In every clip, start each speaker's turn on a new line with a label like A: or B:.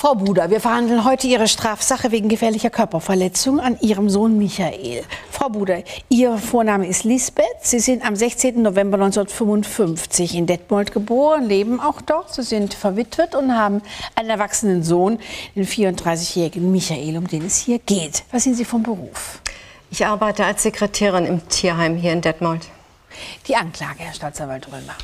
A: Frau Buder, wir verhandeln heute Ihre Strafsache wegen gefährlicher Körperverletzung an Ihrem Sohn Michael. Frau Buder, Ihr Vorname ist Lisbeth. Sie sind am 16. November 1955 in Detmold geboren, leben auch dort. Sie sind verwitwet und haben einen erwachsenen Sohn, den 34-jährigen Michael, um den es hier geht. Was sind Sie vom Beruf?
B: Ich arbeite als Sekretärin im Tierheim hier in Detmold.
A: Die Anklage, Herr Staatsanwalt Römer.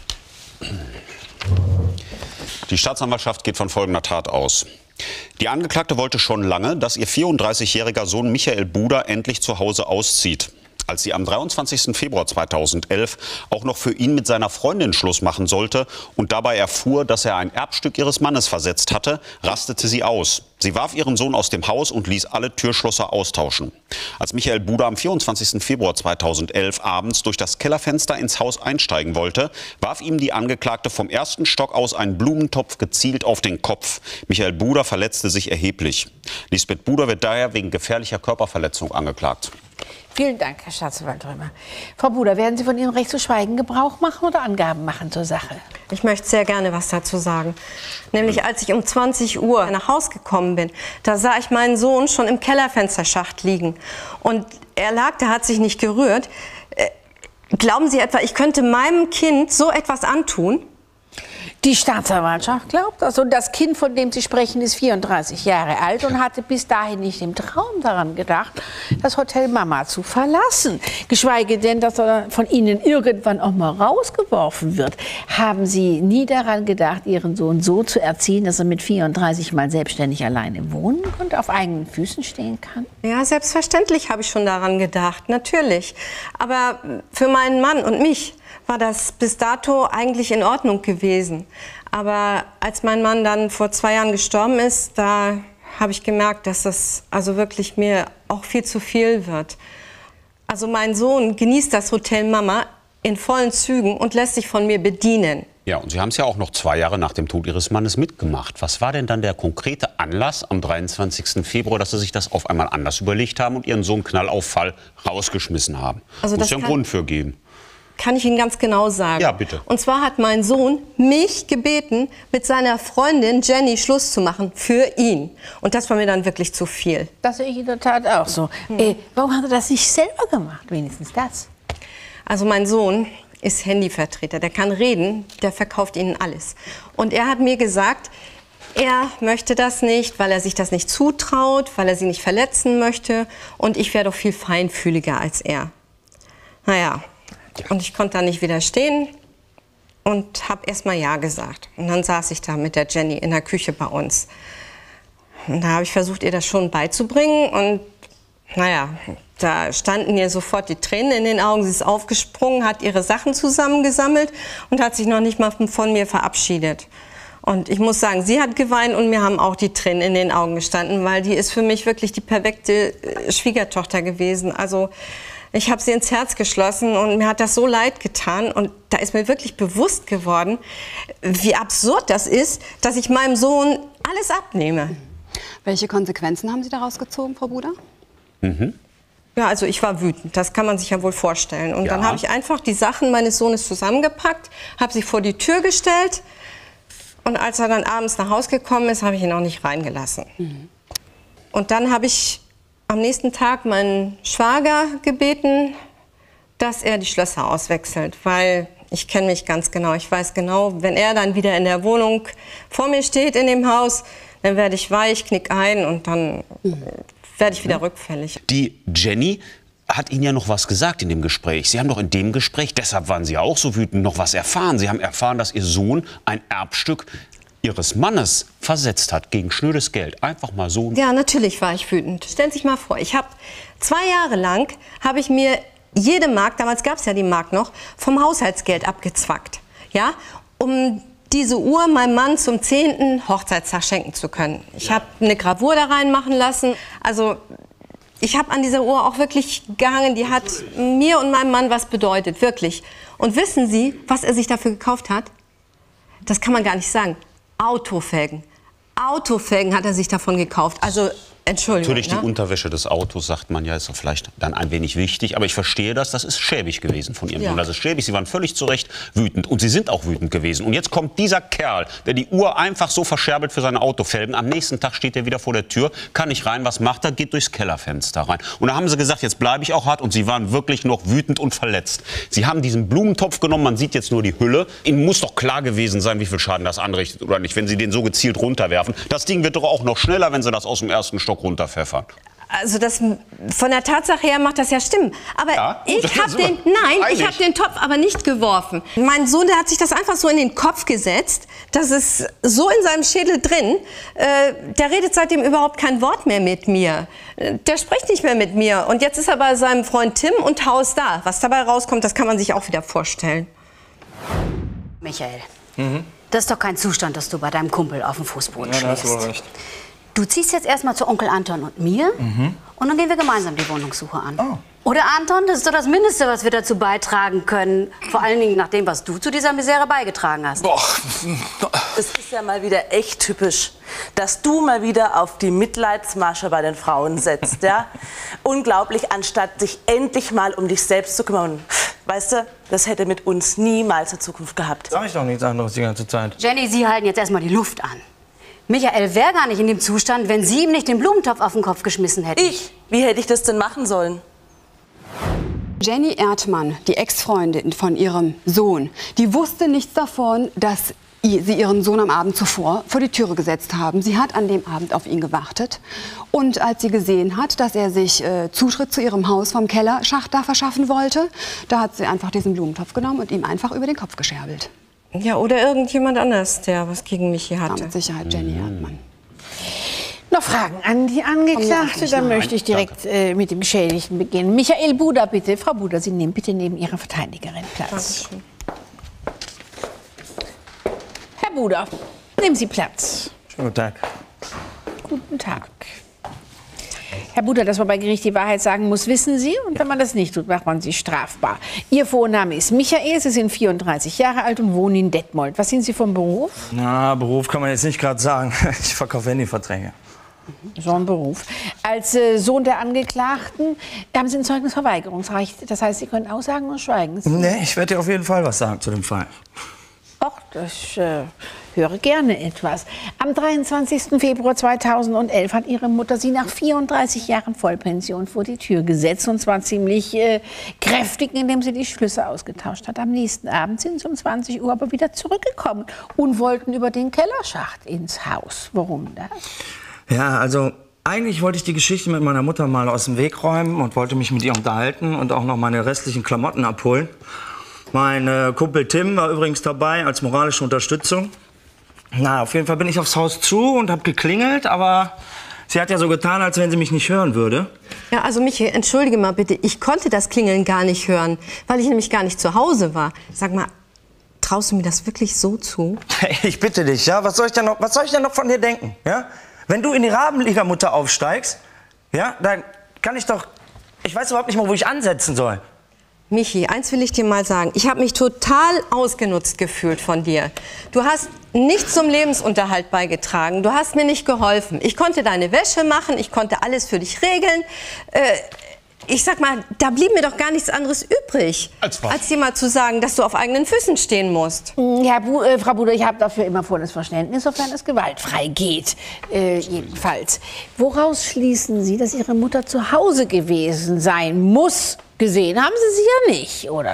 C: Die Staatsanwaltschaft geht von folgender Tat aus. Die Angeklagte wollte schon lange, dass ihr 34-jähriger Sohn Michael Buder endlich zu Hause auszieht. Als sie am 23. Februar 2011 auch noch für ihn mit seiner Freundin Schluss machen sollte und dabei erfuhr, dass er ein Erbstück ihres Mannes versetzt hatte, rastete sie aus. Sie warf ihren Sohn aus dem Haus und ließ alle Türschlösser austauschen. Als Michael Buder am 24. Februar 2011 abends durch das Kellerfenster ins Haus einsteigen wollte, warf ihm die Angeklagte vom ersten Stock aus einen Blumentopf gezielt auf den Kopf. Michael Buder verletzte sich erheblich. Lisbeth Buder wird daher wegen gefährlicher Körperverletzung angeklagt.
A: Vielen Dank, Herr Staatsanwalt Römer. Frau Buder, werden Sie von Ihrem Recht zu schweigen Gebrauch machen oder Angaben machen zur Sache?
B: Ich möchte sehr gerne was dazu sagen. Nämlich, als ich um 20 Uhr nach Hause gekommen bin, da sah ich meinen Sohn schon im Kellerfensterschacht liegen. Und er lag, der hat sich nicht gerührt. Glauben Sie etwa, ich könnte meinem Kind so etwas antun?
A: Die Staatsanwaltschaft glaubt das. Und das Kind, von dem Sie sprechen, ist 34 Jahre alt und hatte bis dahin nicht im Traum daran gedacht, das Hotel Mama zu verlassen. Geschweige denn, dass er von Ihnen irgendwann auch mal rausgeworfen wird. Haben Sie nie daran gedacht, Ihren Sohn so zu erziehen, dass er mit 34 mal selbstständig alleine wohnen und auf eigenen Füßen stehen kann?
B: Ja, selbstverständlich habe ich schon daran gedacht, natürlich. Aber für meinen Mann und mich war das bis dato eigentlich in Ordnung gewesen. Aber als mein Mann dann vor 2 Jahren gestorben ist, da habe ich gemerkt, dass das also wirklich mir auch viel zu viel wird. Also mein Sohn genießt das Hotel Mama in vollen Zügen und lässt sich von mir bedienen.
C: Ja, und Sie haben es ja auch noch 2 Jahre nach dem Tod Ihres Mannes mitgemacht. Was war denn dann der konkrete Anlass am 23. Februar, dass Sie sich das auf einmal anders überlegt haben und Ihren Sohn Knallauffall rausgeschmissen haben?
B: Also
C: muss ja einen Grund für geben.
B: Kann ich Ihnen ganz genau sagen.
C: Ja, bitte.
B: Und zwar hat mein Sohn mich gebeten, mit seiner Freundin Jenny Schluss zu machen für ihn. Und das war mir dann wirklich zu viel.
A: Das sehe ich in der Tat auch so. Warum hat er das nicht selber gemacht, wenigstens das?
B: Also mein Sohn ist Handyvertreter, der kann reden, der verkauft Ihnen alles. Und er hat mir gesagt, er möchte das nicht, weil er sich das nicht zutraut, weil er sie nicht verletzen möchte. Und ich wäre doch viel feinfühliger als er. Naja. Und ich konnte da nicht widerstehen und habe erst mal Ja gesagt. Und dann saß ich da mit der Jenny in der Küche bei uns. Und da habe ich versucht, ihr das schon beizubringen. Und naja, da standen ihr sofort die Tränen in den Augen. Sie ist aufgesprungen, hat ihre Sachen zusammengesammelt und hat sich noch nicht mal von mir verabschiedet. Und ich muss sagen, sie hat geweint und mir haben auch die Tränen in den Augen gestanden, weil die ist für mich wirklich die perfekte Schwiegertochter gewesen. Also ich habe sie ins Herz geschlossen und mir hat das so leid getan. Und da ist mir wirklich bewusst geworden, wie absurd das ist, dass ich meinem Sohn alles abnehme.
D: Welche Konsequenzen haben Sie daraus gezogen, Frau Buder?
B: Ja, also ich war wütend, das kann man sich ja wohl vorstellen. Und dann habe ich einfach die Sachen meines Sohnes zusammengepackt, habe sie vor die Tür gestellt. Und als er dann abends nach Hause gekommen ist, habe ich ihn auch nicht reingelassen. Und dann habe ich am nächsten Tag meinen Schwager gebeten, dass er die Schlösser auswechselt, weil ich kenne mich ganz genau. Ich weiß genau, wenn er dann wieder in der Wohnung vor mir steht in dem Haus, dann werde ich weich, knick ein und dann werde ich wieder rückfällig.
C: Die Jenny hat Ihnen ja noch was gesagt in dem Gespräch. Sie haben doch in dem Gespräch, deshalb waren Sie ja auch so wütend, noch was erfahren. Sie haben erfahren, dass Ihr Sohn ein Erbstück Ihres Mannes versetzt hat gegen schnödes Geld. Einfach mal so.
B: Ja, natürlich war ich wütend. Stellen Sie sich mal vor, ich habe 2 Jahre lang, habe ich mir jede Mark, damals gab es ja die Mark noch, vom Haushaltsgeld abgezwackt. Ja, um diese Uhr meinem Mann zum 10. Hochzeitstag schenken zu können. Ich habe eine Gravur da reinmachen lassen. Also ich habe an dieser Uhr auch wirklich gehangen. Die hat mir und meinem Mann was bedeutet, wirklich. Und wissen Sie, was er sich dafür gekauft hat? Das kann man gar nicht sagen. Autofelgen. Autofelgen hat er sich davon gekauft. Also Entschuldigung.
C: Natürlich, die Unterwäsche des Autos, sagt man ja, ist vielleicht dann ein wenig wichtig. Aber ich verstehe das ist schäbig gewesen von Ihrem Sohn. Das ist schäbig, Sie waren völlig zu Recht wütend. Und Sie sind auch wütend gewesen. Und jetzt kommt dieser Kerl, der die Uhr einfach so verscherbelt für seine Autofelgen. Am nächsten Tag steht er wieder vor der Tür, kann nicht rein. Was macht er? Geht durchs Kellerfenster rein. Und da haben Sie gesagt, jetzt bleibe ich auch hart. Und Sie waren wirklich noch wütend und verletzt. Sie haben diesen Blumentopf genommen, man sieht jetzt nur die Hülle. Ihnen muss doch klar gewesen sein, wie viel Schaden das anrichtet oder nicht, wenn Sie den so gezielt runterwerfen. Das Ding wird doch auch noch schneller, wenn Sie das aus dem ersten Stock runterpfeffern.
B: Also das von der Tatsache her macht das ja stimmen. Aber
C: ja,
B: ich habe den Topf aber nicht geworfen. Mein Sohn, der hat sich das einfach so in den Kopf gesetzt. Das ist so in seinem Schädel drin. Der redet seitdem überhaupt kein Wort mehr mit mir. Der spricht nicht mehr mit mir. Und jetzt ist er bei seinem Freund Tim und haust da. Was dabei rauskommt, das kann man sich auch wieder vorstellen.
E: Michael, das ist doch kein Zustand, dass du bei deinem Kumpel auf dem Fußboden schläfst.
F: Ja, da hast du wohl recht.
E: Du ziehst jetzt erstmal zu Onkel Anton und mir und dann gehen wir gemeinsam die Wohnungssuche an.
F: Oh.
E: Oder Anton, das ist doch das Mindeste, was wir dazu beitragen können. Vor allen Dingen nach dem, was du zu dieser Misere beigetragen hast.
F: Boah.
G: Es ist ja mal wieder echt typisch, dass du mal wieder auf die Mitleidsmasche bei den Frauen setzt. Ja? Unglaublich, anstatt dich endlich mal um dich selbst zu kümmern. Weißt du, das hätte mit uns niemals eine Zukunft gehabt.
F: Sag ich doch nichts anderes die ganze Zeit.
E: Jenny, Sie halten jetzt erstmal die Luft an. Michael wäre gar nicht in dem Zustand, wenn Sie ihm nicht den Blumentopf auf den Kopf geschmissen hätten.
G: Ich? Wie hätte ich das denn machen sollen?
D: Jenny Erdmann, die Ex-Freundin von ihrem Sohn, die wusste nichts davon, dass sie ihren Sohn am Abend zuvor vor die Türe gesetzt haben. Sie hat an dem Abend auf ihn gewartet. Und als sie gesehen hat, dass er sich Zutritt zu ihrem Haus vom Kellerschacht da verschaffen wollte, da hat sie einfach diesen Blumentopf genommen und ihm einfach über den Kopf gescherbelt.
B: Ja, oder irgendjemand anders, der was gegen mich hier hatte.
D: Ja, mit Sicherheit Jenny Erdmann.
A: Noch Fragen an die Angeklagte? Dann möchte ich direkt mit dem Geschädigten beginnen. Michael Buda, bitte. Frau Buda, Sie nehmen bitte neben Ihrer Verteidigerin Platz.
B: Dankeschön.
A: Herr Buda, nehmen Sie Platz.
F: Schönen guten Tag.
A: Guten Tag. Herr Buda, dass man bei Gericht die Wahrheit sagen muss, wissen Sie. Und wenn man das nicht tut, macht man Sie strafbar. Ihr Vorname ist Michael, Sie sind 34 Jahre alt und wohnen in Detmold. Was sind Sie vom Beruf?
F: Na, Beruf kann man jetzt nicht gerade sagen. Ich verkaufe Handyverträge.
A: So ein Beruf. Als Sohn der Angeklagten haben Sie ein Zeugnisverweigerungsrecht. Das heißt, Sie können aussagen und schweigen.
F: Nee, ich werde dir auf jeden Fall was sagen zu dem Fall.
A: Ach, ich höre gerne etwas. Am 23. Februar 2011 hat Ihre Mutter Sie nach 34 Jahren Vollpension vor die Tür gesetzt. Und zwar ziemlich kräftig, indem sie die Schlüssel ausgetauscht hat. Am nächsten Abend sind sie um 20 Uhr aber wieder zurückgekommen und wollten über den Kellerschacht ins Haus. Warum das?
F: Ja, also eigentlich wollte ich die Geschichte mit meiner Mutter mal aus dem Weg räumen und wollte mich mit ihr unterhalten und auch noch meine restlichen Klamotten abholen. Mein Kumpel Tim war übrigens dabei als moralische Unterstützung. Na, auf jeden Fall bin ich aufs Haus zu und habe geklingelt, aber sie hat ja so getan, als wenn sie mich nicht hören würde.
B: Ja, also Michael, entschuldige mal bitte, ich konnte das Klingeln gar nicht hören, weil ich nämlich gar nicht zu Hause war. Sag mal, traust du mir das wirklich so zu?
F: Ich bitte dich, ja, was soll ich denn noch von dir denken, ja? Wenn du in die Rabenliga Mutter aufsteigst, ja, dann kann ich weiß überhaupt nicht mal, wo ich ansetzen soll.
B: Michi, eins will ich dir mal sagen. Ich habe mich total ausgenutzt gefühlt von dir. Du hast nichts zum Lebensunterhalt beigetragen. Du hast mir nicht geholfen. Ich konnte deine Wäsche machen, ich konnte alles für dich regeln. Ich sag mal, da blieb mir doch gar nichts anderes übrig, als dir mal zu sagen, dass du auf eigenen Füßen stehen musst.
A: Ja, Frau Buda, ich habe dafür immer volles Verständnis, sofern es gewaltfrei geht, jedenfalls. Woraus schließen Sie, dass Ihre Mutter zu Hause gewesen sein muss? Gesehen haben Sie sie ja nicht, oder?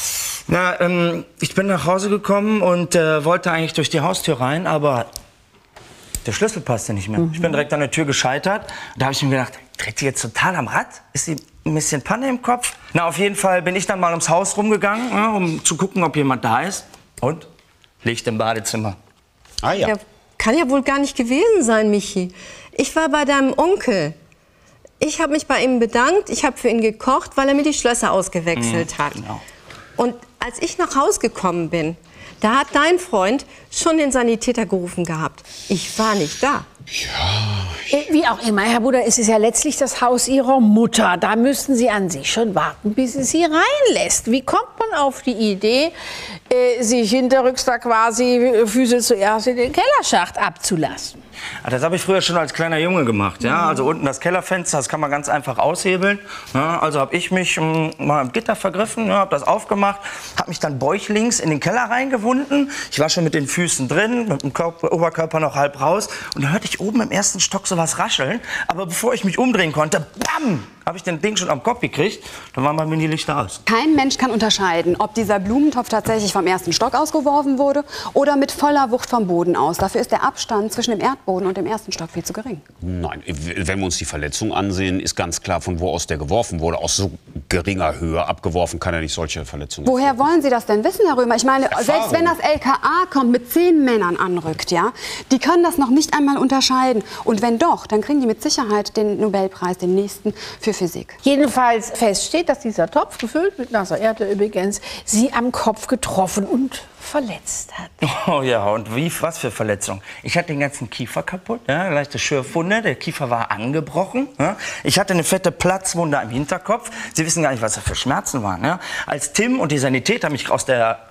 F: Na, ich bin nach Hause gekommen und wollte eigentlich durch die Haustür rein, aber der Schlüssel passte nicht mehr. Ich bin direkt an der Tür gescheitert. Da habe ich mir gedacht, dreht sie jetzt total am Rad? Ist sie ein bisschen Panne im Kopf? Na, auf jeden Fall bin ich dann mal ums Haus rumgegangen, ja, um zu gucken, ob jemand da ist. Und? Licht im Badezimmer.
C: Ah ja.
B: Ja, kann ja wohl gar nicht gewesen sein, Michi. Ich war bei deinem Onkel. Ich habe mich bei ihm bedankt, ich habe für ihn gekocht, weil er mir die Schlösser ausgewechselt hat.
F: Genau.
B: Und als ich nach Hause gekommen bin, da hat dein Freund schon den Sanitäter gerufen gehabt. Ich war nicht da.
A: Wie auch immer, Herr Buda, es ist ja letztlich das Haus Ihrer Mutter. Da müssten Sie an sich schon warten, bis es Sie reinlässt. Wie kommt man auf die Idee, sich hinterrücks da quasi Füße zuerst in den Kellerschacht abzulassen?
F: Das habe ich früher schon als kleiner Junge gemacht. Ja? Also unten das Kellerfenster, das kann man ganz einfach aushebeln. Ja? Also habe ich mich mal am Gitter vergriffen, ja, habe das aufgemacht, habe mich dann bäuchlings in den Keller reingewunden. Ich war schon mit den Füßen drin, mit dem Oberkörper noch halb raus. Und dann hörte ich oben im ersten Stock so was rascheln. Aber bevor ich mich umdrehen konnte, bam, habe ich den Ding schon am Kopf gekriegt. Dann waren bei mir die Lichter aus.
D: Kein Mensch kann unterscheiden, ob dieser Blumentopf tatsächlich vom ersten Stock ausgeworfen wurde oder mit voller Wucht vom Boden aus. Dafür ist der Abstand zwischen dem Erdboden und dem ersten Stock viel zu gering.
C: Nein, wenn wir uns die Verletzung ansehen, ist ganz klar, von wo aus der geworfen wurde. Aus so geringer Höhe abgeworfen kann er nicht solche Verletzungen.
D: Woher wollen Sie das denn wissen, Herr Römer? Ich meine, selbst wenn das LKA kommt, mit 10 Männern anrückt, ja, die können das noch nicht einmal unterscheiden. Und wenn doch, dann kriegen die mit Sicherheit den Nobelpreis, den nächsten, für Physik.
A: Jedenfalls feststeht, dass dieser Topf, gefüllt mit nasser Erde übrigens, sie am Kopf getroffen und verletzt hat.
F: Oh ja, und was für Verletzung. Ich hatte den ganzen Kiefer kaputt, ja, leichte Schürfwunde, der Kiefer war angebrochen. Ja. Ich hatte eine fette Platzwunde am Hinterkopf. Sie wissen gar nicht, was das für Schmerzen waren. Ja. Als Tim und die Sanitäter mich aus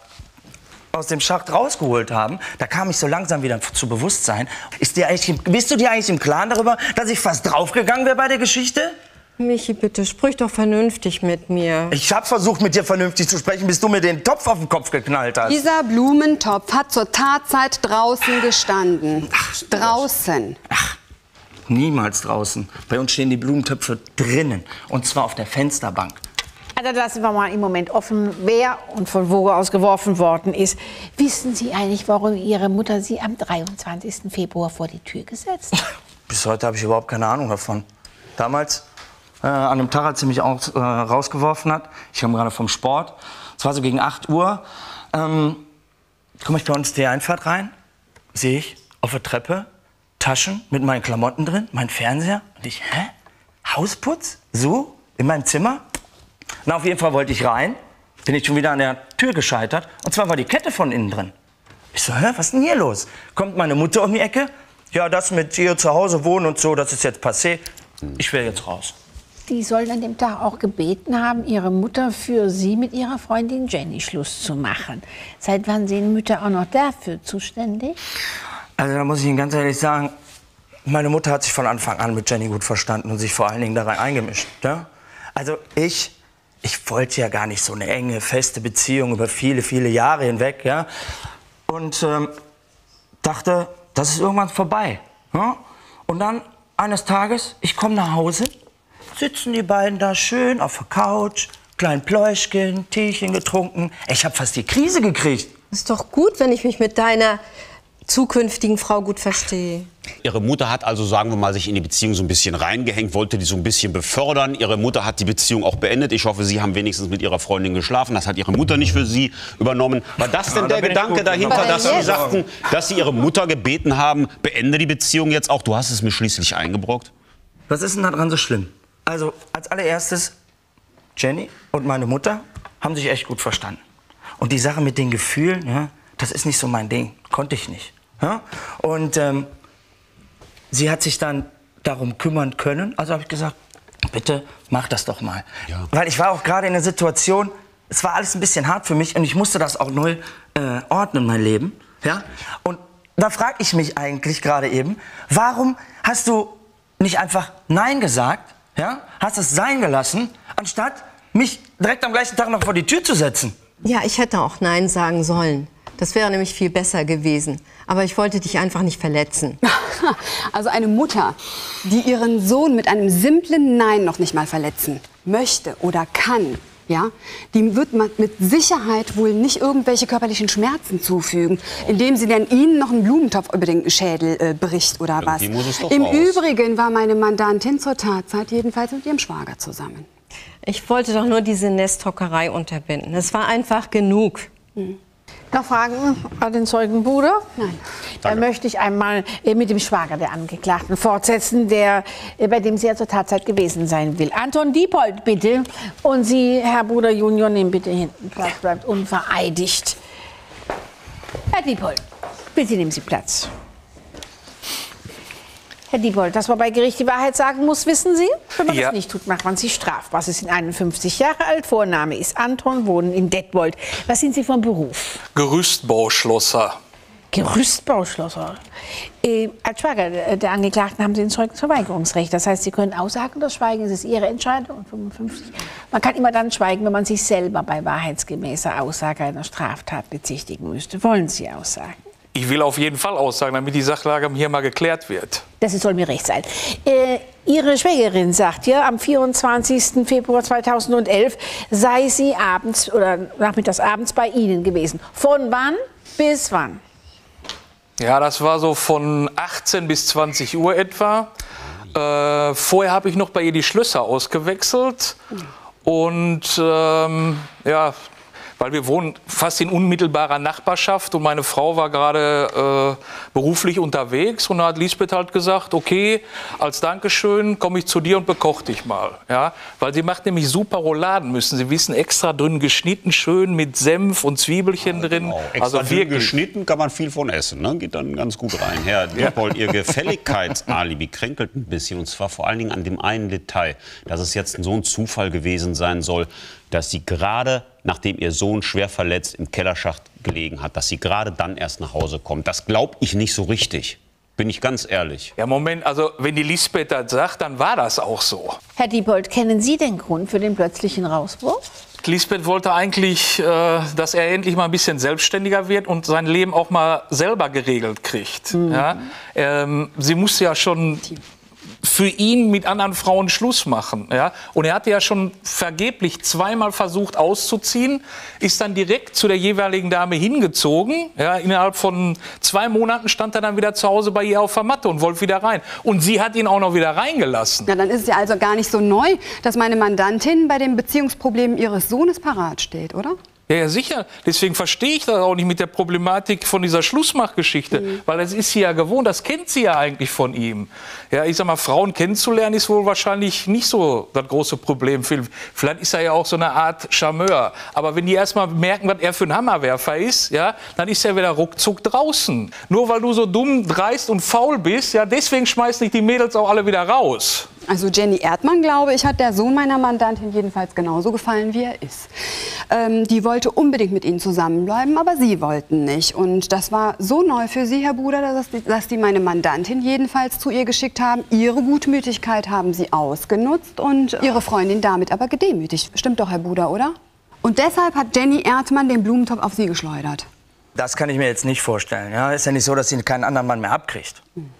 F: dem Schacht rausgeholt haben, da kam ich so langsam wieder zu Bewusstsein. Bist du dir eigentlich im Klaren darüber, dass ich fast draufgegangen wäre bei der Geschichte?
B: Michi, bitte, sprich doch vernünftig mit mir.
F: Ich habe versucht, mit dir vernünftig zu sprechen, bis du mir den Topf auf den Kopf geknallt hast.
D: Dieser Blumentopf hat zur Tatzeit draußen gestanden. Draußen.
F: Ach, niemals draußen. Bei uns stehen die Blumentöpfe drinnen. Und zwar auf der Fensterbank.
A: Also lassen wir mal im Moment offen, wer und von wo aus geworfen worden ist. Wissen Sie eigentlich, warum Ihre Mutter Sie am 23. Februar vor die Tür gesetzt hat?
F: Bis heute habe ich überhaupt keine Ahnung davon. Damals, an dem Tag, als sie mich auch rausgeworfen hat, ich kam gerade vom Sport, es war so gegen 8 Uhr, komme ich bei uns die Einfahrt rein, sehe ich auf der Treppe Taschen mit meinen Klamotten drin, mein Fernseher. Und ich, hä? Hausputz? So? In meinem Zimmer? Na, auf jeden Fall wollte ich rein, bin ich schon wieder an der Tür gescheitert. Und zwar war die Kette von innen drin. Ich so, hä, was ist denn hier los? Kommt meine Mutter um die Ecke. Ja, das mit ihr zu Hause wohnen und so, das ist jetzt passé. Ich will jetzt raus.
A: Die sollen an dem Tag auch gebeten haben, ihre Mutter für sie mit ihrer Freundin Jenny Schluss zu machen. Seit wann sind Mütter auch noch dafür zuständig?
F: Also da muss ich Ihnen ganz ehrlich sagen, meine Mutter hat sich von Anfang an mit Jenny gut verstanden und sich vor allen Dingen da rein eingemischt. Ja? Also ich wollte ja gar nicht so eine enge, feste Beziehung über viele, viele Jahre hinweg. Ja? Und dachte, das ist irgendwann vorbei. Ja? Und dann eines Tages, ich komme nach Hause, sitzen die beiden da schön auf der Couch, klein Pläuschchen, Teechen getrunken. Ich habe fast die Krise gekriegt.
B: Ist doch gut, wenn ich mich mit deiner zukünftigen Frau gut verstehe.
C: Ihre Mutter hat also, sagen wir mal, sich in die Beziehung so ein bisschen reingehängt, wollte die so ein bisschen befördern. Ihre Mutter hat die Beziehung auch beendet. Ich hoffe, Sie haben wenigstens mit Ihrer Freundin geschlafen. Das hat Ihre Mutter nicht für Sie übernommen. War das denn der Gedanke dahinter, dass Sie sagten, dass Sie Ihre Mutter gebeten haben, beende die Beziehung jetzt auch? Du hast es mir schließlich eingebrockt.
F: Was ist denn daran so schlimm? Also, als allererstes, Jenny und meine Mutter haben sich echt gut verstanden. Und die Sache mit den Gefühlen, ja, das ist nicht so mein Ding. Konnte ich nicht. Ja? Und sie hat sich dann darum kümmern können. Also habe ich gesagt, bitte mach das doch mal. Ja. Weil ich war auch gerade in einer Situation, es war alles ein bisschen hart für mich und ich musste das auch neu ordnen, mein Leben. Ja? Und da frage ich mich eigentlich gerade eben, warum hast du nicht einfach Nein gesagt? Ja? Hast es sein gelassen, anstatt mich direkt am gleichen Tag noch vor die Tür zu setzen?
B: Ja, ich hätte auch Nein sagen sollen. Das wäre nämlich viel besser gewesen. Aber ich wollte dich einfach nicht verletzen.
D: Also eine Mutter, die ihren Sohn mit einem simplen Nein noch nicht mal verletzen möchte oder kann, ja, die wird man mit Sicherheit wohl nicht irgendwelche körperlichen Schmerzen zufügen, indem sie dann Ihnen noch einen Blumentopf über den Schädel bricht oder was. Im Übrigen war meine Mandantin zur Tatzeit jedenfalls mit ihrem Schwager zusammen.
B: Ich wollte doch nur diese Nesthockerei unterbinden. Es war einfach genug.
A: Noch Fragen an den Zeugenbruder?
D: Nein.
A: Dann möchte ich einmal mit dem Schwager der Angeklagten fortsetzen, bei dem sie ja zur Tatzeit gewesen sein will. Anton Diepold, bitte. Und Sie, Herr Bruder Junior, nehmen bitte hinten Platz, bleibt unvereidigt. Herr Diepold, bitte nehmen Sie Platz. Herr Diebold, dass man bei Gericht die Wahrheit sagen muss, wissen Sie? Wenn man
H: Ja.
A: das nicht tut, macht man sich strafbar. Sie sind 51 Jahre alt, Vorname ist Anton, wohnen in Detmold. Was sind Sie vom Beruf?
H: Gerüstbauschlosser.
A: Gerüstbauschlosser. Als Schwager der Angeklagten haben Sie ein Zeugnisverweigerungsrecht. Das heißt, Sie können aussagen oder schweigen. Es ist Ihre Entscheidung. 55. Man kann immer dann schweigen, wenn man sich selber bei wahrheitsgemäßer Aussage einer Straftat bezichtigen müsste. Wollen Sie aussagen?
H: Ich will auf jeden Fall aussagen, damit die Sachlage hier mal geklärt wird.
A: Das soll mir recht sein. Ihre Schwägerin sagt ja, am 24. Februar 2011 sei sie abends oder nachmittags abends bei Ihnen gewesen. Von wann bis wann?
H: Ja, das war so von 18 bis 20 Uhr etwa. Vorher habe ich noch bei ihr die Schlösser ausgewechselt. Und ja, weil wir wohnen fast in unmittelbarer Nachbarschaft und meine Frau war gerade beruflich unterwegs und da hat Lisbeth halt gesagt, okay, als Dankeschön komme ich zu dir und bekoche dich mal. Ja? Weil sie macht nämlich super Rouladen, müssen Sie wissen, extra dünn geschnitten, schön mit Senf und Zwiebelchen drin.
C: Genau. Extra dünn geschnitten kann man viel von essen, ne? Geht dann ganz gut rein. Herr Diebold, Ihr Gefälligkeitsalibi kränkelt ein bisschen und zwar vor allen Dingen an dem einen Detail, dass es jetzt so ein Zufall gewesen sein soll, dass Sie gerade, nachdem Ihr Sohn schwer verletzt im Kellerschacht gelegen hat, dass Sie gerade dann erst nach Hause kommt. Das glaube ich nicht so richtig. Bin ich ganz ehrlich.
H: Ja, Moment, also wenn die Lisbeth das sagt, dann war das auch so.
A: Herr Diebold, kennen Sie den Grund für den plötzlichen Rauswurf?
H: Lisbeth wollte eigentlich, dass er endlich mal ein bisschen selbstständiger wird und sein Leben auch mal selber geregelt kriegt. Ja? Sie musste ja schon für ihn mit anderen Frauen Schluss machen. Ja? Und er hatte ja schon vergeblich zweimal versucht auszuziehen, ist dann direkt zu der jeweiligen Dame hingezogen. Ja? Innerhalb von 2 Monaten stand er dann wieder zu Hause bei ihr auf der Matte und wollte wieder rein. Und sie hat ihn auch noch wieder reingelassen.
D: Na, dann ist es ja also gar nicht so neu, dass meine Mandantin bei den Beziehungsproblemen ihres Sohnes parat steht, oder?
H: Ja, ja, sicher. Deswegen verstehe ich das auch nicht mit der Problematik von dieser Schlussmachgeschichte. Weil das ist sie ja gewohnt, das kennt sie ja eigentlich von ihm. Ja, ich sag mal, Frauen kennenzulernen ist wohl wahrscheinlich nicht so das große Problem. Vielleicht ist er ja auch so eine Art Charmeur. Aber wenn die erst mal merken, was er für ein Hammerwerfer ist, ja, dann ist er wieder ruckzuck draußen. Nur weil du so dumm, dreist und faul bist, ja, deswegen schmeißen dich die Mädels auch alle wieder raus.
D: Also Jenny Erdmann, glaube ich, hat der Sohn meiner Mandantin jedenfalls genauso gefallen, wie er ist. Die wollte unbedingt mit Ihnen zusammenbleiben, aber Sie wollten nicht. Und das war so neu für Sie, Herr Buder, dass die meine Mandantin jedenfalls zu ihr geschickt haben. Ihre Gutmütigkeit haben Sie ausgenutzt und Ihre Freundin damit aber gedemütigt. Stimmt doch, Herr Buder, oder? Und deshalb hat Jenny Erdmann den Blumentopf auf Sie geschleudert.
F: Das kann ich mir jetzt nicht vorstellen. Ja? Ist ja nicht so, dass sie keinen anderen Mann mehr abkriegt.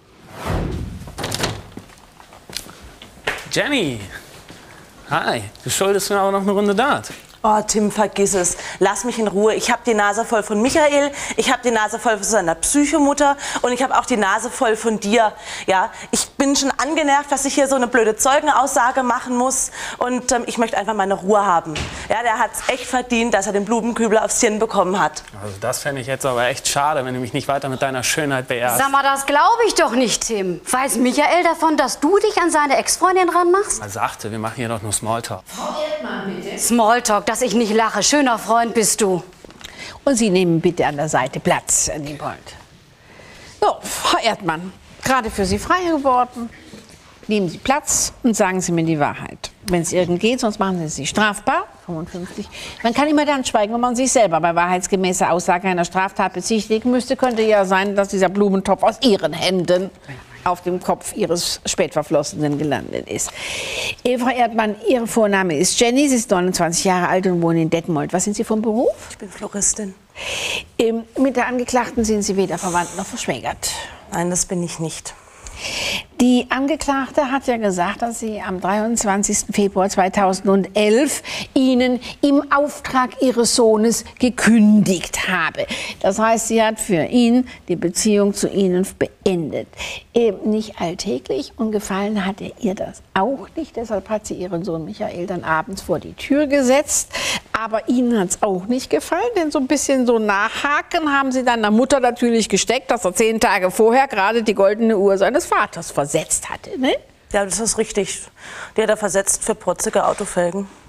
I: Jenny, hi, du schuldest mir aber noch eine Runde Dart.
G: Oh, Tim, vergiss es. Lass mich in Ruhe. Ich habe die Nase voll von Michael, ich habe die Nase voll von seiner Psychomutter und ich habe auch die Nase voll von dir. Ja, ich bin schon angenervt, dass ich hier so eine blöde Zeugenaussage machen muss und ich möchte einfach meine Ruhe haben. Ja, der hat es echt verdient, dass er den Blumenkübel aufs Hirn bekommen hat.
I: Also das fände ich jetzt aber echt schade, wenn du mich nicht weiter mit deiner Schönheit beehrst.
E: Sag mal, das glaube ich doch nicht, Tim. Weiß Michael davon, dass du dich an seine Ex-Freundin ranmachst?
I: Er sagte, wir machen hier doch nur Smalltalk.
E: Smalltalk, dass ich nicht lache. Schöner Freund bist du.
A: Und Sie nehmen bitte an der Seite Platz, Herr Diebold. So, Frau Erdmann, gerade für Sie frei geworden. Nehmen Sie Platz und sagen Sie mir die Wahrheit. Wenn es irgend geht, sonst machen Sie sich strafbar. 55. Man kann immer dann schweigen, wenn man sich selber bei wahrheitsgemäßer Aussage einer Straftat bezichtigen müsste. Könnte ja sein, dass dieser Blumentopf aus Ihren Händen auf dem Kopf Ihres Spätverflossenen gelandet ist. Frau Erdmann, Ihr Vorname ist Jenny, Sie ist 29 Jahre alt und wohnen in Detmold. Was sind Sie vom Beruf?
G: Ich bin Floristin.
A: Mit der Angeklagten sind Sie weder verwandt noch verschwägert.
G: Nein, das bin ich nicht.
A: Die Angeklagte hat ja gesagt, dass sie am 23. Februar 2011 Ihnen im Auftrag Ihres Sohnes gekündigt habe. Das heißt, sie hat für ihn die Beziehung zu Ihnen beendet. Nicht alltäglich und gefallen hatte ihr das auch nicht. Deshalb hat sie ihren Sohn Michael dann abends vor die Tür gesetzt. Aber Ihnen hat es auch nicht gefallen, denn so ein bisschen so nachhaken haben Sie dann der Mutter natürlich gesteckt, dass er 10 Tage vorher gerade die goldene Uhr seines Vaters versetzt hatte. Ne?
G: Ja, das ist richtig. Die hat er versetzt für protzige Autofelgen.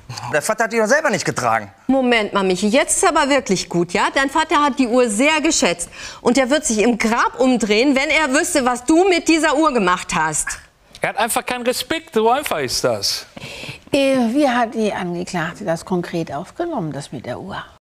F: Der Vater hat die doch selber nicht getragen.
B: Moment mal, Michi, jetzt ist aber wirklich gut, ja? Dein Vater hat die Uhr sehr geschätzt. Und er wird sich im Grab umdrehen, wenn er wüsste, was du mit dieser Uhr gemacht hast.
H: Er hat einfach keinen Respekt, so einfach ist das.
A: Wie hat die Angeklagte das konkret aufgenommen, das mit der Uhr?